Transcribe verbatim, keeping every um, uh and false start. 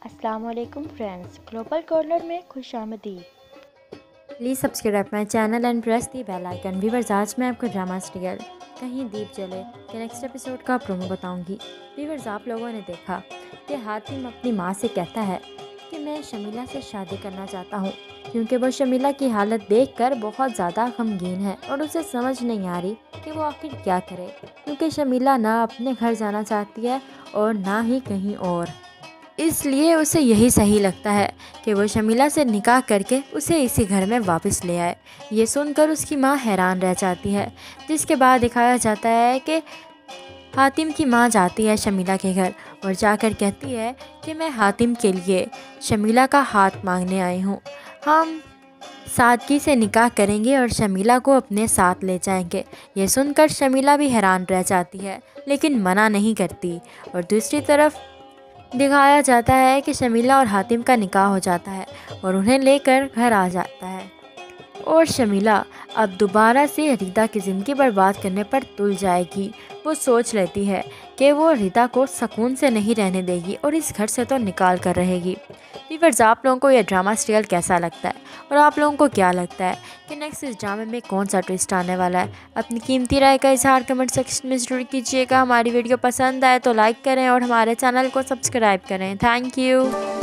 अस्सलाम वालेकुम friends, global corner में खुश आमदीद। Please subscribe my channel and press the bell icon. Viewers, आज मैं आपको ड्रामा सीरियल कहीं दीप जले के नेक्स्ट एपिसोड का प्रोमो बताऊंगी। व्यूअर्स, आप लोगों ने देखा कि हातिम अपनी माँ से कहता है कि मैं शमीला से शादी करना चाहता हूँ, क्योंकि वो शमीला की हालत देखकर बहुत ज़्यादा गमगीन है और उसे समझ नहीं आ रही कि वो आखिर क्या करे, क्योंकि शमीला ना अपने घर जाना चाहती है और ना ही कहीं और। इसलिए उसे यही सही लगता है कि वो शमीला से निकाह करके उसे इसी घर में वापस ले आए। ये सुनकर उसकी माँ हैरान रह जाती है, जिसके बाद दिखाया जाता है कि हातिम की माँ जाती है शमीला के घर और जाकर कहती है कि मैं हातिम के लिए शमीला का हाथ मांगने आई हूँ। हम सादगी से निकाह करेंगे और शमीला को अपने साथ ले जाएंगे। ये सुनकर शमीला भी हैरान रह जाती है, लेकिन मना नहीं करती। और दूसरी तरफ दिखाया जाता है कि शमीला और हातिम का निकाह हो जाता है और उन्हें लेकर घर आ जाता है। और शमीला अब दोबारा से रिता की ज़िंदगी बर्बाद करने पर तुल जाएगी। वो सोच लेती है कि वो रिता को सुकून से नहीं रहने देगी और इस घर से तो निकाल कर रहेगी। व्यूअर्स, आप लोगों को यह ड्रामा सीरियल कैसा लगता है और आप लोगों को क्या लगता है कि नेक्स्ट इस ड्रामे में कौन सा ट्विस्ट आने वाला है? अपनी कीमती राय का इजहार कमेंट सेक्शन में ज़रूर कीजिएगा। हमारी वीडियो पसंद आए तो लाइक करें और हमारे चैनल को सब्सक्राइब करें। Thank you.